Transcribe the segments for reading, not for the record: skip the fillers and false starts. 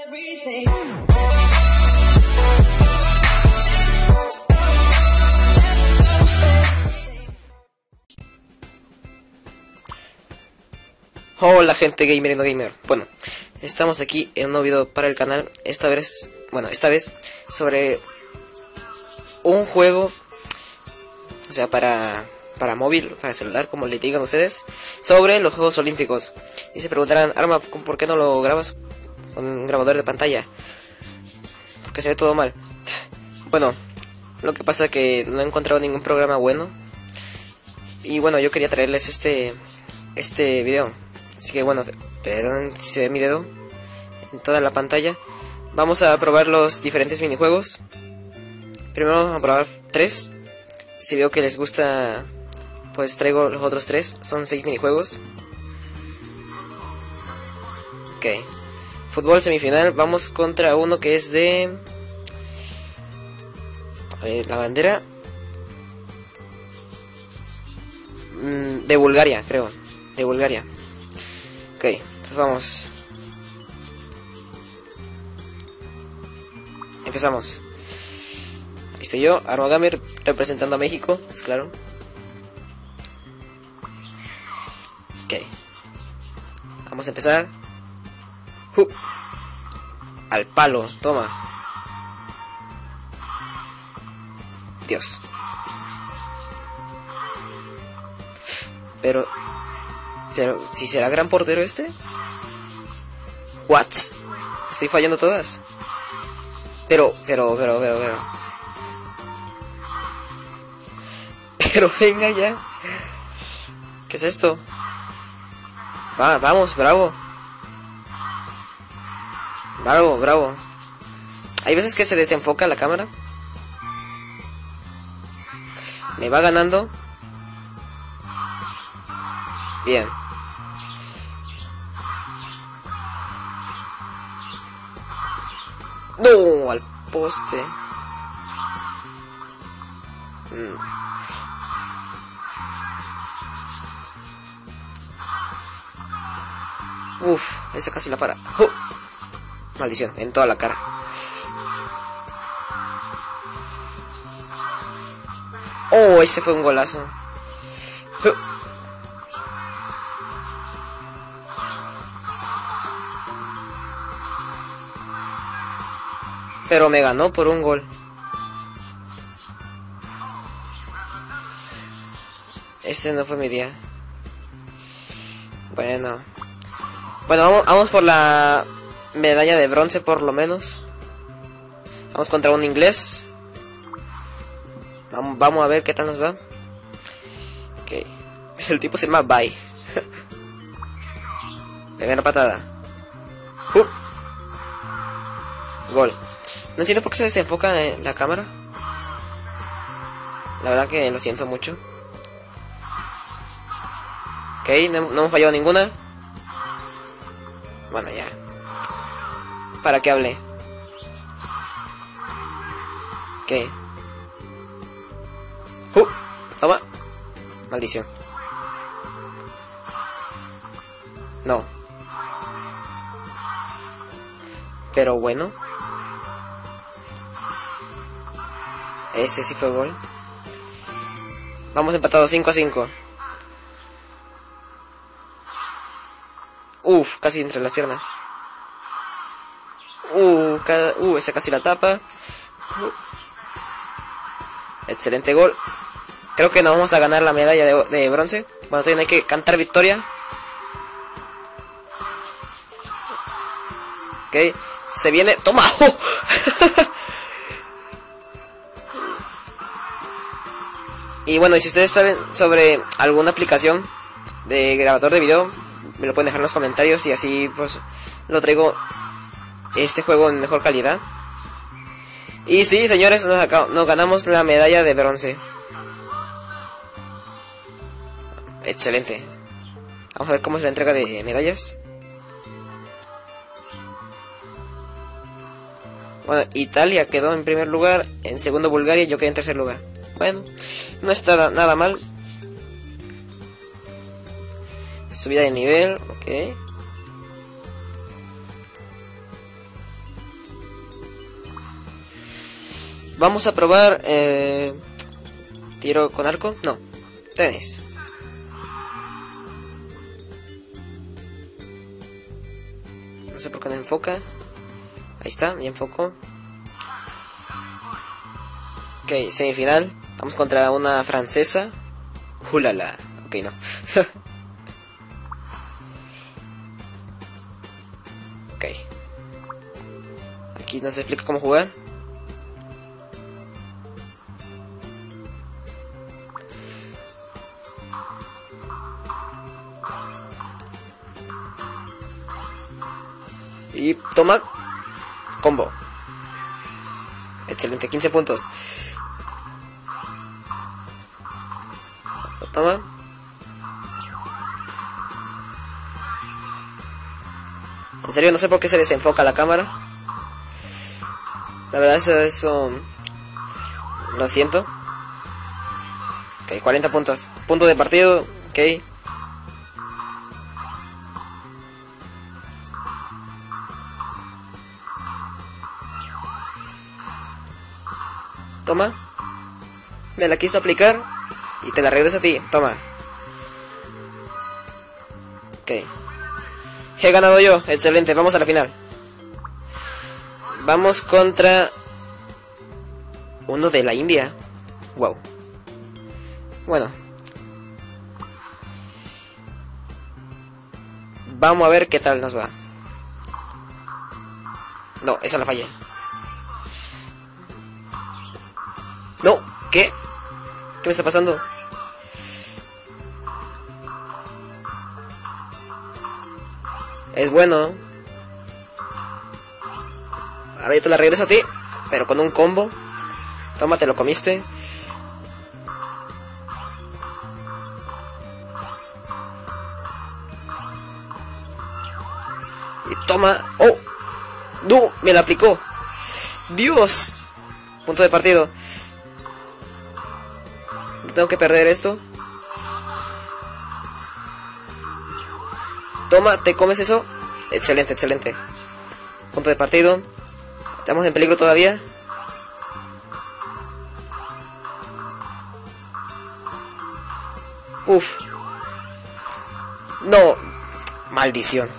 Hola gente gamer y no gamer. Bueno, estamos aquí en un nuevo video para el canal. Esta vez sobre un juego, o sea, para móvil, para celular, como le digan ustedes, sobre los Juegos Olímpicos. Y se preguntarán, Arma, ¿por qué no lo grabas con un grabador de pantalla? Porque se ve todo mal. Bueno, lo que pasa es que no he encontrado ningún programa bueno. Y bueno, yo quería traerles este video. Así que bueno, perdón si se ve mi dedo en toda la pantalla. Vamos a probar los diferentes minijuegos. Primero vamos a probar 3. Si veo que les gusta, pues traigo los otros 3. Son 6 minijuegos. Ok. Fútbol semifinal. Vamos contra uno que es de... la bandera... de Bulgaria, creo. De Bulgaria. Ok, pues vamos. Empezamos. Ahí estoy yo, Arma Gamer, representando a México, es claro. Ok. Vamos a empezar. Al palo, toma. Dios. Pero, si será gran portero este. What? Estoy fallando todas. Pero venga ya. ¿Qué es esto? Vamos, bravo. Bravo. Hay veces que se desenfoca la cámara. Me va ganando. Bien. No, al poste. Uf, esa casi la para. Maldición, en toda la cara. Oh, ese fue un golazo. Pero me ganó por un gol. Este no fue mi día. Bueno, vamos por la medalla de bronce por lo menos. Vamos contra un inglés. Vamos a ver qué tal nos va. Ok. El tipo se llama Bye. Primera patada. Gol. No entiendo por qué se desenfoca la cámara. La verdad que lo siento mucho. Ok, no hemos fallado ninguna. Bueno, ya. ¿Para qué hablé? Ok. Toma. Maldición. No. Pero bueno. Ese sí fue gol. Vamos empatados 5-5. Uf, casi entre las piernas. Esa casi la tapa. Excelente gol. Creo que nos vamos a ganar la medalla de bronce. Bueno, todavía hay que cantar victoria. Ok, se viene. ¡Toma! Y bueno, y si ustedes saben sobre alguna aplicación de grabador de video, me lo pueden dejar en los comentarios y así pues lo traigo este juego en mejor calidad. Y sí, señores, nos ganamos la medalla de bronce. Excelente. Vamos a ver cómo es la entrega de medallas. Bueno, Italia quedó en primer lugar, en segundo Bulgaria y yo quedé en tercer lugar. Bueno, no está nada mal. Subida de nivel, ok. Vamos a probar tiro con arco. No, tenis. No sé por qué no enfoca. Ahí está, ya enfocó. Ok, semifinal. Vamos contra una francesa. ¡Hulala! Ok, no. Ok. Aquí nos explica cómo jugar. Y toma. Combo. Excelente, 15 puntos. Toma. En serio, no sé por qué se desenfoca la cámara. La verdad, eso lo siento. Ok, 40 puntos. Punto de partido. Ok. Toma. Me la quiso aplicar. Y te la regreso a ti. Toma. Ok. He ganado yo. Excelente. Vamos a la final. Vamos contra uno de la India. Wow. Bueno. Vamos a ver qué tal nos va. No, esa la fallé. No, ¿qué? ¿Qué me está pasando? Es bueno. Ahora yo te la regreso a ti, pero con un combo. Toma, te lo comiste. Y toma. ¡Oh! ¡No! Me la aplicó. ¡Dios! Punto de partido. Tengo que perder esto. Toma, ¿te comes eso? Excelente, excelente. Punto de partido. Estamos en peligro todavía. Uf. No. Maldición.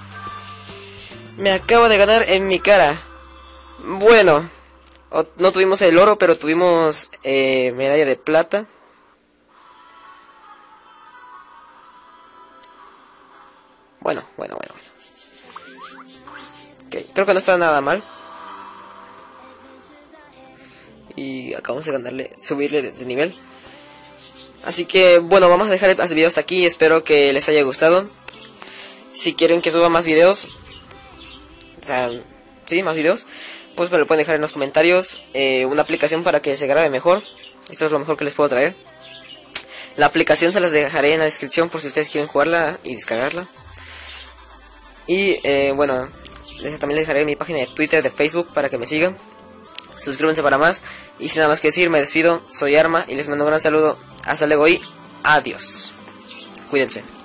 Me acaba de ganar en mi cara. Bueno. No tuvimos el oro, pero tuvimos medalla de plata. Bueno. Okay, creo que no está nada mal. Y acabamos de ganarle, subirle de nivel. Así que bueno, vamos a dejar el video hasta aquí. Espero que les haya gustado. Si quieren que suba más videos, o sea, sí, más videos, pues me lo pueden dejar en los comentarios. Una aplicación para que se grabe mejor. Esto es lo mejor que les puedo traer. La aplicación se las dejaré en la descripción por si ustedes quieren jugarla y descargarla. Y bueno, también les dejaré mi página de Twitter, de Facebook, para que me sigan. Suscríbanse para más. Y sin nada más que decir, me despido. Soy Arma y les mando un gran saludo. Hasta luego y adiós. Cuídense.